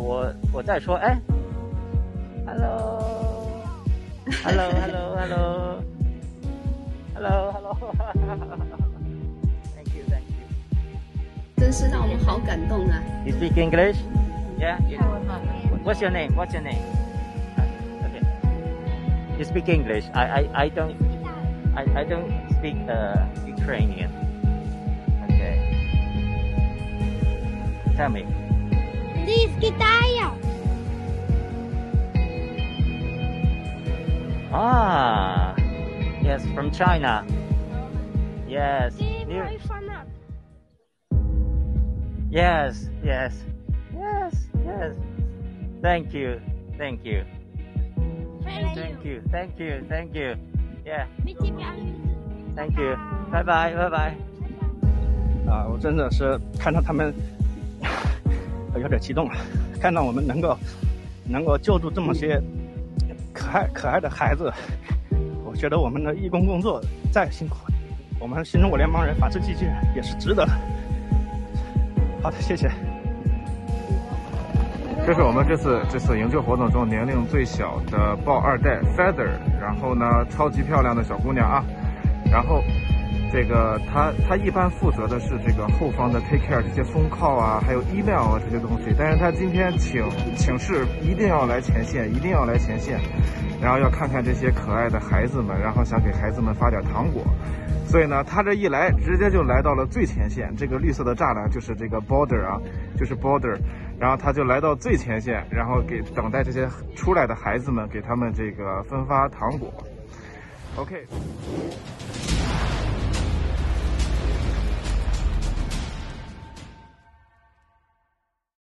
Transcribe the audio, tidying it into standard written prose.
我在说，哎 ，hello，hello，hello，hello，hello，hello，thank you， 真是让我们好感动啊。 You speak English? Yeah. What's your name? What's your name? Okay. You speak English. I don't speak Ukrainian. Okay. Tell me. This Kitaia. Ah, yes, from China. Yes. Yes. Thank you. Thank you. Yeah. Thank you. 拜拜。 啊，我真的是看到他们有点激动了，看到我们能够救助这么些可爱的孩子，我觉得我们的义工工作再辛苦，我们新中国联邦人法治基金也是值得的。好的，谢谢。 这是我们这次营救活动中年龄最小的豹二代 Feather， 然后呢，超级漂亮的小姑娘啊，然后这个她一般负责的是这个后方的 take care 这些phone call啊，还有 email 啊这些东西，但是她今天请示一定要来前线，然后要看看这些可爱的孩子们，然后想给孩子们发点糖果。所以呢，他这一来，直接就来到了最前线。这个绿色的栅栏就是这个 border 啊，就是 border。然后他就来到最前线，然后给等待这些出来的孩子们，给他们这个分发糖果。OK。